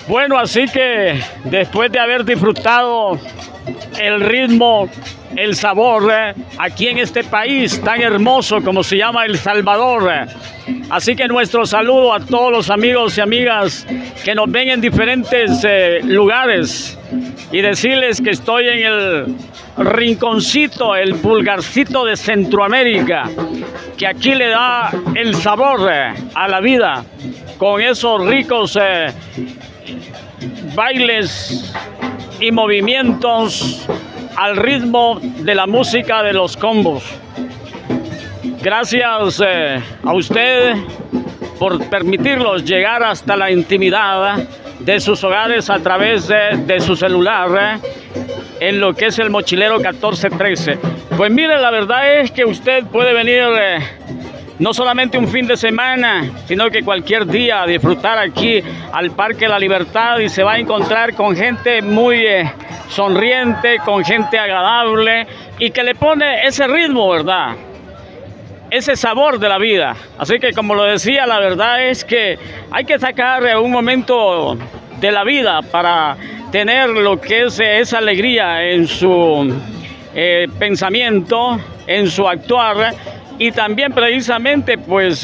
Bueno, así que después de haber disfrutado el ritmo, el sabor aquí en este país tan hermoso como se llama El Salvador. Así que nuestro saludo a todos los amigos y amigas que nos ven en diferentes lugares y decirles que estoy en el rinconcito, el pulgarcito de Centroamérica, que aquí le da el sabor a la vida con esos ricos bailes y movimientos al ritmo de la música de los combos. Gracias a usted por permitirnos llegar hasta la intimidad de sus hogares a través de su celular en lo que es el Mochilero 1413. Pues mire, la verdad es que usted puede venir no solamente un fin de semana, sino que cualquier día a disfrutar aquí al Parque La Libertad, y se va a encontrar con gente muy sonriente, con gente agradable y que le pone ese ritmo, ¿verdad? Ese sabor de la vida. Así que, como lo decía, la verdad es que hay que sacar un momento de la vida para tener lo que es esa alegría en su pensamiento, en su actuar, y también precisamente pues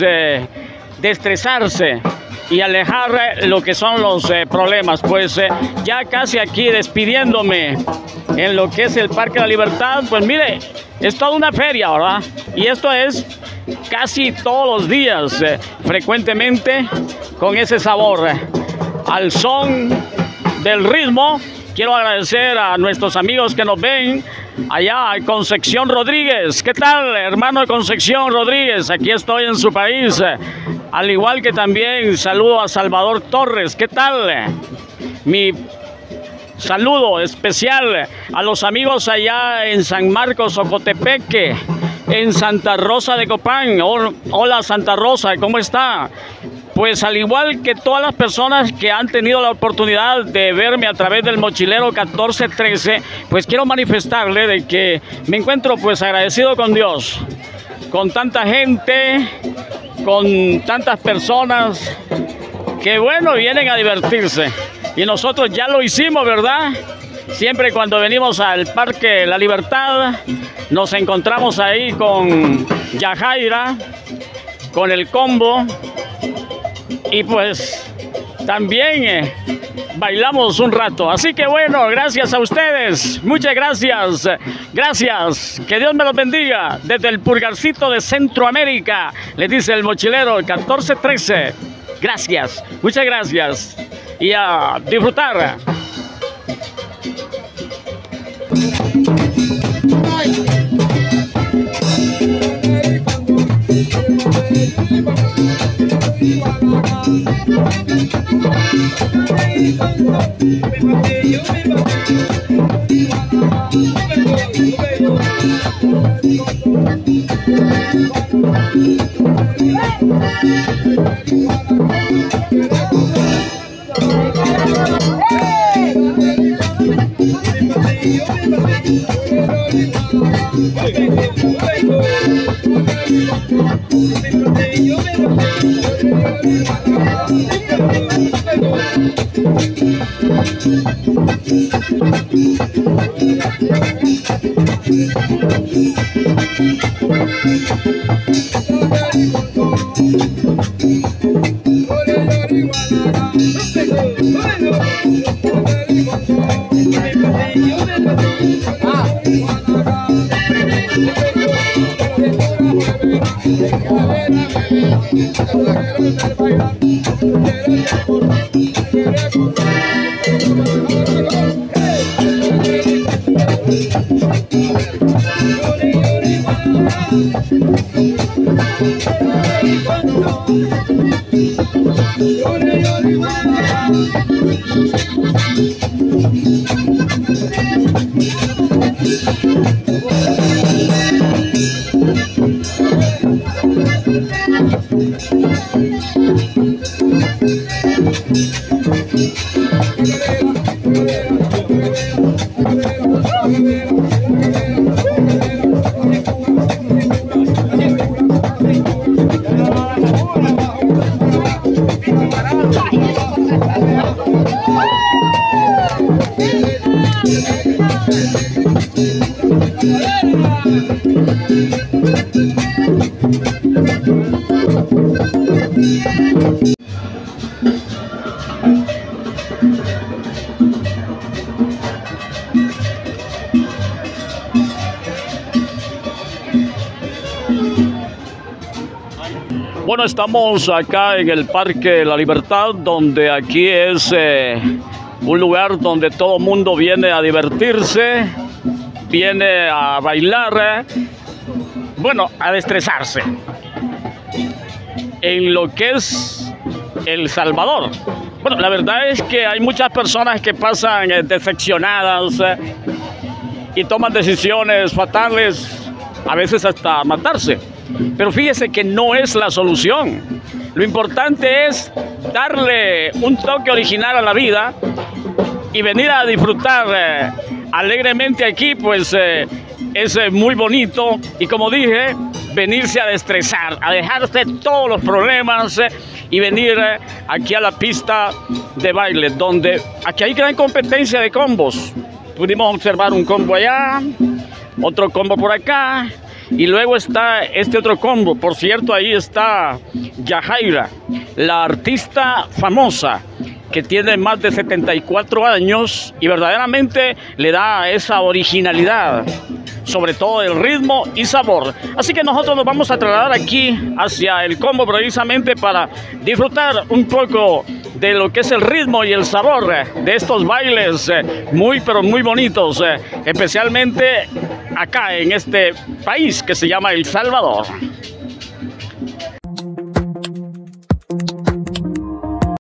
deestresarse y alejar lo que son los problemas. Pues ya casi aquí despidiéndome en lo que es el Parque de la Libertad. Pues mire, es toda una feria, ¿verdad? Y esto es casi todos los días, frecuentemente con ese sabor, al son del ritmo. Quiero agradecer a nuestros amigos que nos ven allá, a Concepción Rodríguez. ¿Qué tal, hermano de Concepción Rodríguez? Aquí estoy en su país. Al igual que también saludo a Salvador Torres. ¿Qué tal? Mi saludo especial a los amigos allá en San Marcos, Ocotepeque, en Santa Rosa de Copán. Hola, Santa Rosa, ¿cómo está? Pues al igual que todas las personas que han tenido la oportunidad de verme a través del Mochilero 1413, pues quiero manifestarle de que me encuentro pues agradecido con Dios, con tanta gente, con tantas personas que bueno, vienen a divertirse. Y nosotros ya lo hicimos, ¿verdad? Siempre cuando venimos al Parque La Libertad, nos encontramos ahí con Yajaira, con el combo, y pues también bailamos un rato. Así que bueno, gracias a ustedes, muchas gracias, gracias, que Dios me los bendiga desde el pulgarcito de Centroamérica, le dice el Mochilero 1413. Gracias, muchas gracias, y a disfrutar. Bueno, estamos acá en el Parque La Libertad, donde aquí es un lugar donde todo el mundo viene a divertirse, viene a bailar, bueno, a estresarse en lo que es El Salvador. Bueno, la verdad es que hay muchas personas que pasan decepcionadas y toman decisiones fatales, a veces hasta matarse. Pero fíjese que no es la solución. Lo importante es darle un toque original a la vida y venir a disfrutar alegremente aquí, pues es muy bonito. Y como dije, venirse a desestresar, a dejarse todos los problemas y venir aquí a la pista de baile, donde aquí hay gran competencia de combos. Pudimos observar un combo allá, otro combo por acá. Y luego está este otro combo. Por cierto, ahí está Yajaira, la artista famosa que tiene más de 74 años y verdaderamente le da esa originalidad, sobre todo el ritmo y sabor. Así que nosotros nos vamos a trasladar aquí hacia el combo precisamente para disfrutar un poco de lo que es el ritmo y el sabor de estos bailes muy pero muy bonitos, especialmente acá en este país que se llama El Salvador.